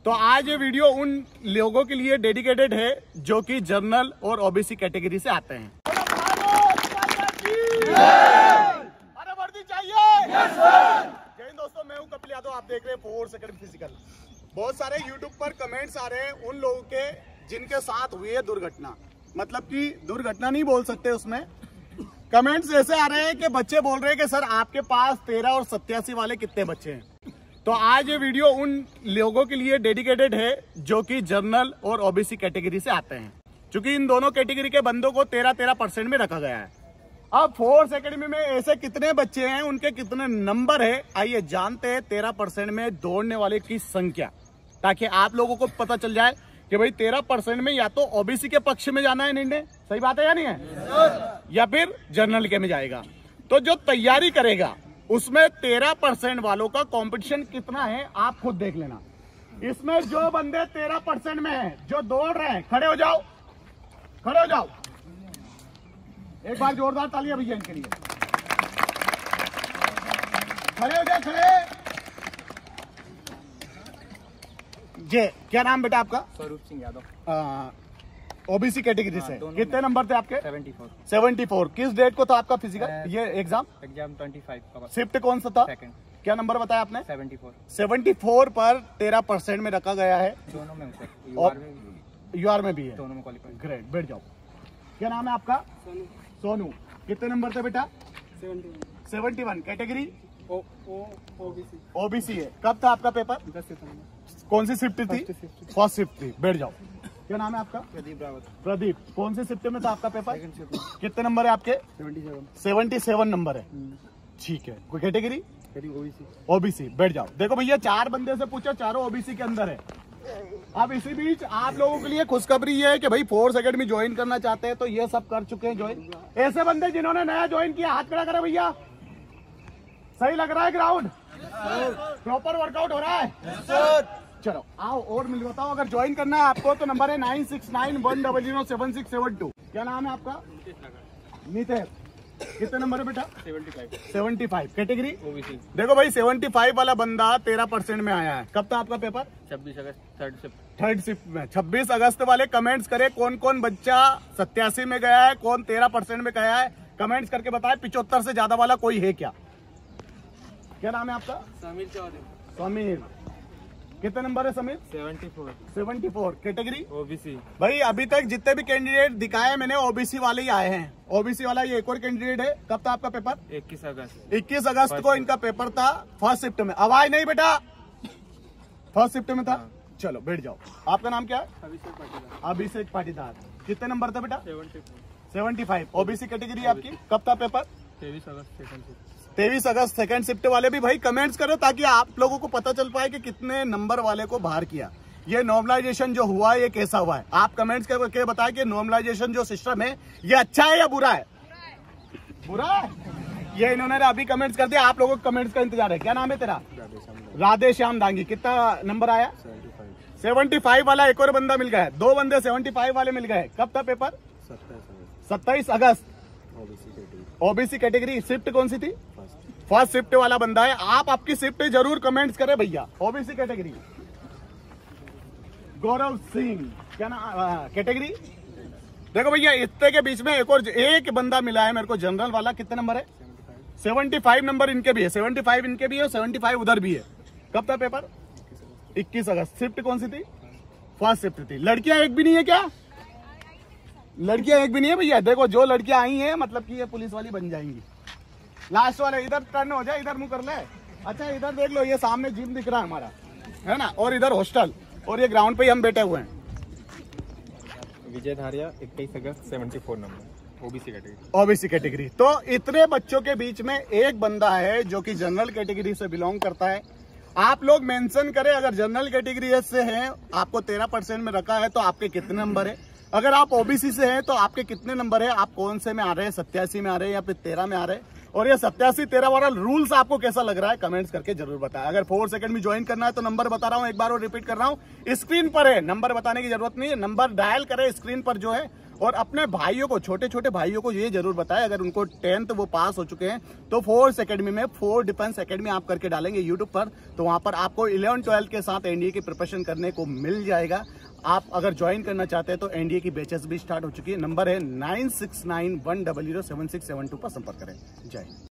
तो आज ये वीडियो उन लोगों के लिए डेडिकेटेड है जो कि जनरल और ओबीसी कैटेगरी से आते हैं। अरे वर्दी चाहिए। जय हिंद दोस्तों, मैं हूं कपिल यादव, आप देख रहे हैं फोर्स एकेडमी फिजिकल। बहुत सारे यूट्यूब पर कमेंट्स आ रहे हैं उन लोगों के जिनके साथ हुई है दुर्घटना, मतलब कि दुर्घटना नहीं बोल सकते, उसमें कमेंट्स ऐसे आ रहे हैं कि बच्चे बोल रहे हैं कि सर आपके पास 13 और 87 वाले कितने बच्चे हैं। तो आज ये वीडियो उन लोगों के लिए डेडिकेटेड है जो कि जनरल और ओबीसी कैटेगरी से आते हैं, क्योंकि इन दोनों कैटेगरी के बंदों को 13% में रखा गया है। अब फोर्स एकेडमी में ऐसे कितने बच्चे हैं, उनके कितने नंबर है, आइए जानते हैं 13% में दौड़ने वाले की संख्या, ताकि आप लोगों को पता चल जाए कि भाई 13% में या तो ओबीसी के पक्ष में जाना है निर्णय, सही बात है या नहीं है, या फिर जनरल के में जाएगा। तो जो तैयारी करेगा उसमें 13% वालों का कंपटीशन कितना है आप खुद देख लेना। इसमें जो बंदे 13% में हैं, जो दौड़ रहे हैं, खड़े हो जाओ, खड़े हो जाओ, एक बार जोरदार तालियां भैया इनके लिए। खड़े हो जाए, खड़े। जी, क्या नाम बेटा आपका? स्वरूप सिंह यादव, ओबीसी कैटेगरी से। कितने नंबर थे आपके? 74। किस डेट को था आपका फिजिकल ये एग्जाम? 25 का। शिफ्ट कौन सा था? सेकंड। क्या नंबर बताया आपने? 74 पर 13% में रखा गया है। दोनों में यूआर में भी है, दोनों में क्वालिफाई। ग्रेट, बैठ जाओ। क्या नाम है आपका? सोनू। कितने नंबर थे बेटा? 71। कैटेगरी ओबीसी है। कब था आपका पेपर? 10 सितंबर। कौन सी शिफ्ट थी? फर्स्ट शिफ्ट थी। बैठ जाओ। क्या नाम है आपका? प्रदीप रावत। प्रदीप, कौन सी शिफ्ट में था आपका पेपर? Second shift. कितने नंबर है आपके? 77 नंबर है। हम्म। ठीक है। कोई कैटेगरी? ओबीसी। बैठ जाओ। देखो भैया, 4 बंदे से पूछो, चारों ओबीसी के अंदर है। अब इसी बीच आप लोगों के लिए खुशखबरी ये है कि भाई फोर्स एकेडमी ज्वाइन करना चाहते हैं तो ये सब कर चुके हैं ज्वाइन। ऐसे बंदे जिन्होंने नया ज्वाइन किया हाथ खड़ा करें भैया। सही लग रहा है ग्राउंड? प्रॉपर वर्कआउट हो रहा है? चलो आओ और मिल बताओ। अगर ज्वाइन करना है आपको तो नंबर है 9691007672। क्या नाम है आपका? नीतेश। कितने नंबर है बेटा? 75। Category OBC. देखो भाई, 75 वाला बंदा 13% में आया है। कब था आपका पेपर? 26 अगस्त, थर्ड शिफ्ट में। 26 अगस्त वाले कमेंट्स करे कौन कौन बच्चा 87 में गया है, कौन 13% में गया है, कमेंट्स करके बताए। 75 से ज्यादा वाला कोई है क्या? क्या नाम है आपका? समीर चौधरी। समीर। कितने नंबर है समीर? 74। Category OBC. भाई अभी तक जितने भी कैंडिडेट दिखाए मैंने ओबीसी वाले ही आए हैं। ओबीसी वाला ये एक और कैंडिडेट है। कब था आपका पेपर? 21 अगस्त। 21 अगस्त को इनका पेपर था, फर्स्ट शिफ्ट में। आवाज नहीं बेटा, फर्स्ट शिफ्ट में था। चलो बैठ जाओ। आपका नाम क्या है? अभिषेक पाटीदार। कितने नंबर था बेटा? 75। ओबीसी कैटेगरी आपकी। कब था पेपर? 23 अगस्त, सेकंड शिफ्ट। 23 अगस्त सेकंड शिफ्ट वाले भी भाई कमेंट्स करो, ताकि आप लोगों को पता चल पाए कि कितने नंबर वाले को बाहर किया। ये नॉर्मलाइजेशन जो हुआ है ये कैसा हुआ है, आप कमेंट्स करके बताएं कि नॉर्मलाइजेशन जो सिस्टम है ये अच्छा है या बुरा है? बुरा है। ये इन्होंने अभी कमेंट्स कर दिया, आप लोगों को कमेंट्स का इंतजार है। क्या नाम है तेरा? राधे श्याम दांगी। कितना नंबर आया? 75 वाला एक और बंदा मिल गया है। 2 बंदे 75 वाले मिल गए। कब था पेपर? 27 अगस्त। OBC category. शिफ्ट कौन सी थी? फर्स्ट शिफ्ट वाला बंदा है। आप आपकी शिफ्ट जरूर कमेंट्स करें भैया। OBC category. गौरव सिंह। क्या नाम? कैटेगरी देखो भैया, इतने के बीच में एक बंदा मिला है मेरे को जनरल वाला। कितने नंबर है? 75 नंबर इनके भी है। 75 इनके भी है और 75 उधर भी है। कब था पेपर? 21 अगस्त। शिफ्ट कौन सी थी? फर्स्ट शिफ्ट थी। लड़कियां एक भी नहीं है क्या? लड़कियां एक भी नहीं है भैया। देखो जो लड़कियां आई हैं मतलब कि ये पुलिस वाली बन जाएंगी। लास्ट वाले इधर टर्न हो जाए, इधर मुंह कर ले। अच्छा इधर देख लो, ये सामने जिम दिख रहा है हमारा, है ना, और इधर हॉस्टल, और ये ग्राउंड पे ही हम बैठे हुए हैं। विजय धारिया, 21 अगस्त, 74 नंबर, ओबीसी कैटेगरी। तो इतने बच्चों के बीच में एक बंदा है जो कि जनरल कैटेगरी से बिलोंग करता है। आप लोग मेंशन करें, अगर जनरल कैटेगरी से हैं, आपको 13% में रखा है तो आपके कितने नंबर है। अगर आप ओबीसी से हैं तो आपके कितने नंबर है, आप कौन से में आ रहे हैं, 87 में आ रहे हैं या फिर 13 में आ रहे हैं। और ये 87-13 वाला रूल्स आपको कैसा लग रहा है कमेंट्स करके जरूर बताएं। अगर फोर्स एकेडमी ज्वाइन करना है तो नंबर बता रहा हूं एक बार और रिपीट कर रहा हूं, स्क्रीन पर है, नंबर बताने की जरूरत नहीं है, नंबर डायल करें स्क्रीन पर जो है और अपने भाइयों को, छोटे छोटे भाइयों को ये जरूर बताएं, अगर उनको 10th वो पास हो चुके हैं तो फोर्स एकेडमी में, फोर्स डिफेंस एकेडमी आप करके डालेंगे यूट्यूब पर, तो वहां पर आपको 11-12 के साथ एनडीए की प्रिपरेशन करने को मिल जाएगा। आप अगर ज्वाइन करना चाहते हैं तो एनडीए की बैचेस भी स्टार्ट हो चुकी है। नंबर है 9691007672 पर संपर्क करें। जय हिंद।